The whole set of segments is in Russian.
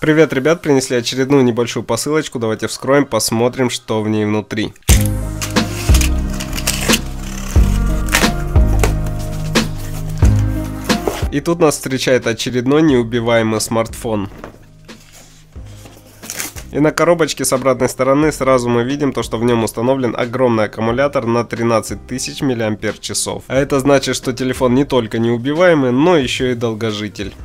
Привет, ребят, принесли очередную небольшую посылочку. Давайте вскроем, посмотрим, что в ней внутри. И тут нас встречает очередной неубиваемый смартфон. И на коробочке с обратной стороны сразу мы видим то, что в нем установлен огромный аккумулятор на 13 тысяч мАч. А это значит, что телефон не только неубиваемый, но еще и долгожитель.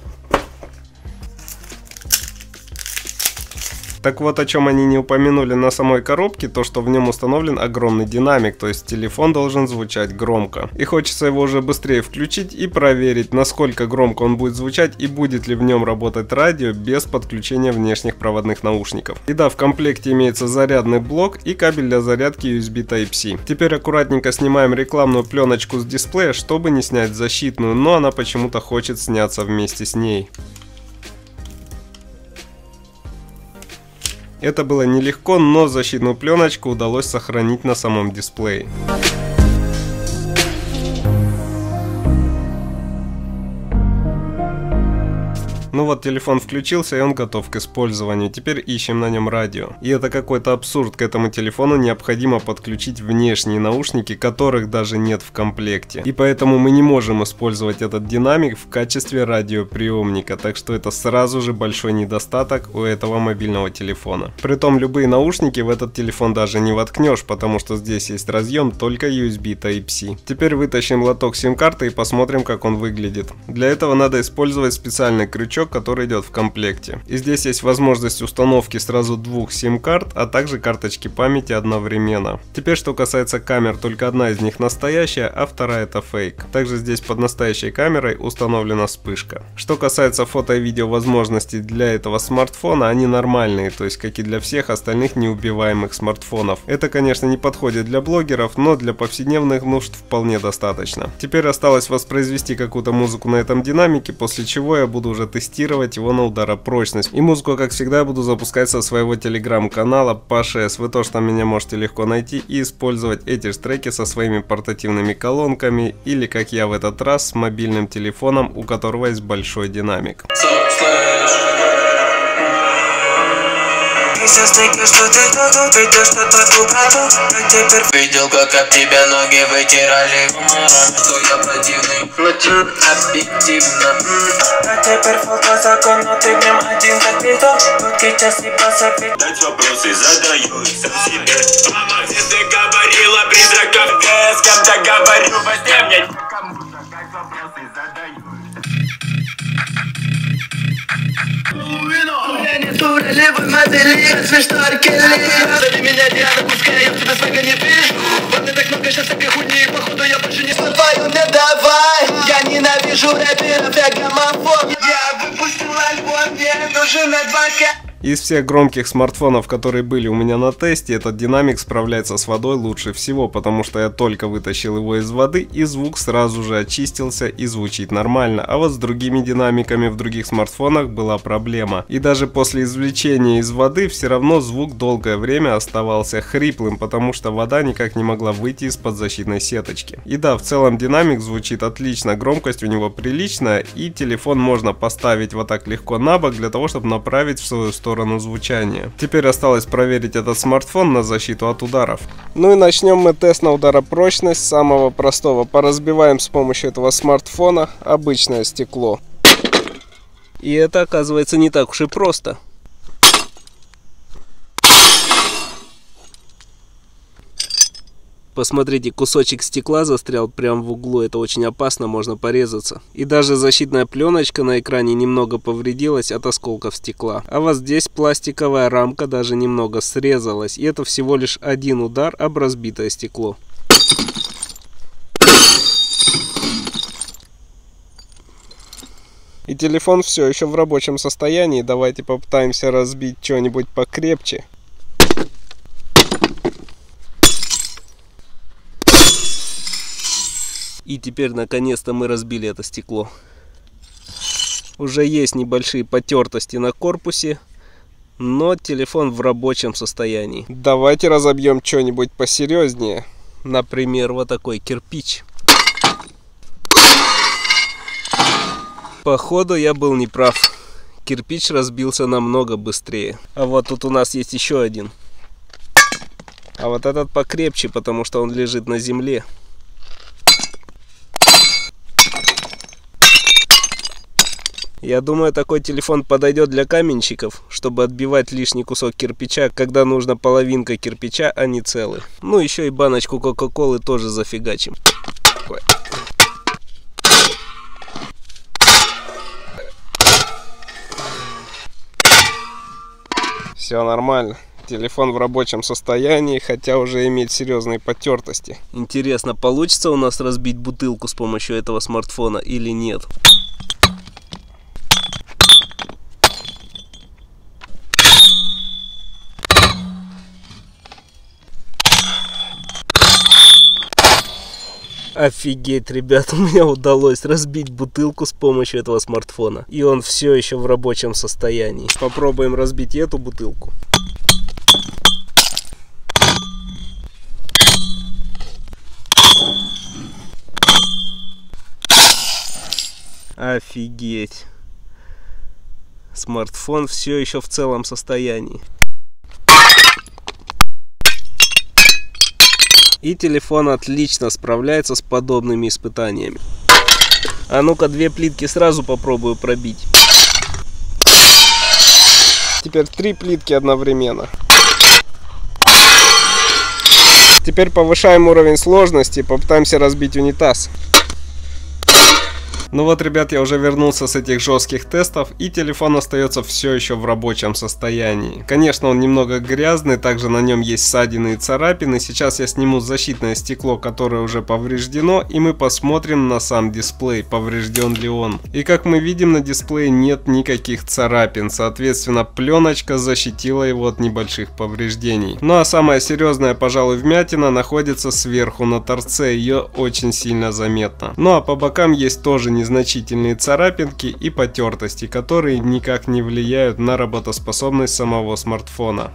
Так вот, о чем они не упомянули на самой коробке, то что в нем установлен огромный динамик, то есть телефон должен звучать громко. И хочется его уже быстрее включить и проверить, насколько громко он будет звучать и будет ли в нем работать радио без подключения внешних проводных наушников. И да, в комплекте имеется зарядный блок и кабель для зарядки USB Type-C. Теперь аккуратненько снимаем рекламную пленочку с дисплея, чтобы не снять защитную, но она почему-то хочет сняться вместе с ней. Это было нелегко, но защитную пленочку удалось сохранить на самом дисплее. Ну вот, телефон включился, и он готов к использованию. Теперь ищем на нем радио. И это какой-то абсурд. К этому телефону необходимо подключить внешние наушники, которых даже нет в комплекте. И поэтому мы не можем использовать этот динамик в качестве радиоприемника. Так что это сразу же большой недостаток у этого мобильного телефона. Притом любые наушники в этот телефон даже не воткнешь, потому что здесь есть разъем только USB Type-C. Теперь вытащим лоток сим-карты и посмотрим, как он выглядит. Для этого надо использовать специальный крючок, который идет в комплекте. И здесь есть возможность установки сразу двух сим-карт, а также карточки памяти одновременно. Теперь, что касается камер, только одна из них настоящая, а вторая это фейк. Также здесь под настоящей камерой установлена вспышка. Что касается фото и видео возможностей для этого смартфона, они нормальные, то есть как и для всех остальных неубиваемых смартфонов. Это, конечно, не подходит для блогеров, но для повседневных нужд вполне достаточно. Теперь осталось воспроизвести какую-то музыку на этом динамике, после чего я буду уже тестировать его на ударопрочность. И музыку, как всегда, я буду запускать со своего телеграм-канала Pasha S. Вы тоже там меня можете легко найти и использовать эти же треки со своими портативными колонками или, как я в этот раз, с мобильным телефоном, у которого есть большой динамик. Видел, как об тебя ноги вытирали. Что я противный, объективно. А теперь фото закон, но ты в нем один как биток. Короткий час и посоветуй. Дать вопросы задаю сам себе. Мама, где ты говорила, призраков без кем-то говорю во сне мне. Кому-то как вопросы задаю. Я не турелевой модели, разве что аркели. Зови меня Диана, пускай я в тебя свага не вижу. Вот мне так много сейчас всякой хуйни, походу я больше не смогу. Твою мне давай, я ненавижу рэперов, я гомофоб. Я выпустил альбом, мне нужен адвокат. Из всех громких смартфонов, которые были у меня на тесте, этот динамик справляется с водой лучше всего, потому что я только вытащил его из воды, и звук сразу же очистился и звучит нормально. А вот с другими динамиками в других смартфонах была проблема. И даже после извлечения из воды все равно звук долгое время оставался хриплым, потому что вода никак не могла выйти из-под защитной сеточки. И да, в целом динамик звучит отлично, громкость у него приличная, и телефон можно поставить вот так легко на бок для того, чтобы направить в свою сторону звучания. Теперь осталось проверить этот смартфон на защиту от ударов. Ну и начнем мы тест на ударопрочность с самого простого. Поразбиваем с помощью этого смартфона обычное стекло. И это, оказывается, не так уж и просто. Посмотрите, кусочек стекла застрял прямо в углу, это очень опасно, можно порезаться. И даже защитная пленочка на экране немного повредилась от осколков стекла. А вот здесь пластиковая рамка даже немного срезалась, и это всего лишь один удар об разбитое стекло. И телефон все еще в рабочем состоянии, давайте попытаемся разбить что-нибудь покрепче. И теперь наконец-то мы разбили это стекло. Уже есть небольшие потертости на корпусе, но телефон в рабочем состоянии. Давайте разобьем что-нибудь посерьезнее. Например, вот такой кирпич. Походу я был неправ. кирпич разбился намного быстрее. А вот тут у нас есть еще один. А вот этот покрепче, потому что он лежит на земле. Я думаю, такой телефон подойдет для каменщиков, чтобы отбивать лишний кусок кирпича, когда нужно половинка кирпича, а не целый. Ну, еще и баночку кока-колы тоже зафигачим. Ой. Все нормально. Телефон в рабочем состоянии, хотя уже имеет серьезные потертости. Интересно, получится у нас разбить бутылку с помощью этого смартфона или нет? Офигеть, ребят, у меня удалось разбить бутылку с помощью этого смартфона. И он все еще в рабочем состоянии. Попробуем разбить эту бутылку. Офигеть. Смартфон все еще в целом состоянии. И телефон отлично справляется с подобными испытаниями. А ну-ка, 2 плитки сразу попробую пробить. Теперь 3 плитки одновременно. Теперь повышаем уровень сложности и попытаемся разбить унитаз. Ну вот, ребят, я уже вернулся с этих жестких тестов, и телефон остается все еще в рабочем состоянии. Конечно, он немного грязный, также на нем есть ссадины и царапины. Сейчас я сниму защитное стекло, которое уже повреждено, и мы посмотрим на сам дисплей, поврежден ли он. И как мы видим, на дисплее нет никаких царапин, соответственно, пленочка защитила его от небольших повреждений. Ну а самая серьезная, пожалуй, вмятина находится сверху на торце, ее очень сильно заметно. Ну а по бокам есть тоже незначительные царапинки и потертости, которые никак не влияют на работоспособность самого смартфона.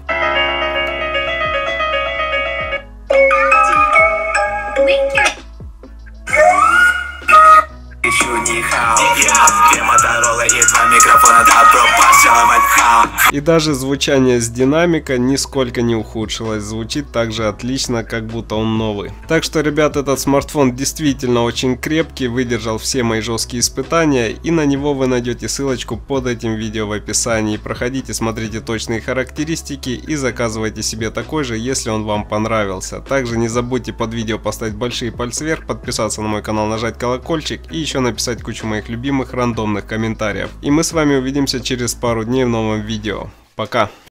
И даже звучание с динамика нисколько не ухудшилось, звучит так же отлично, как будто он новый. Так что, ребят, этот смартфон действительно очень крепкий, выдержал все мои жесткие испытания, и на него вы найдете ссылочку под этим видео в описании. Проходите, смотрите точные характеристики и заказывайте себе такой же, если он вам понравился. Также не забудьте под видео поставить большие пальцы вверх, подписаться на мой канал, нажать колокольчик и еще написать кучу моих любимых рандомных комментариев. И мы с вами увидимся через пару дней в новом видео. Пока!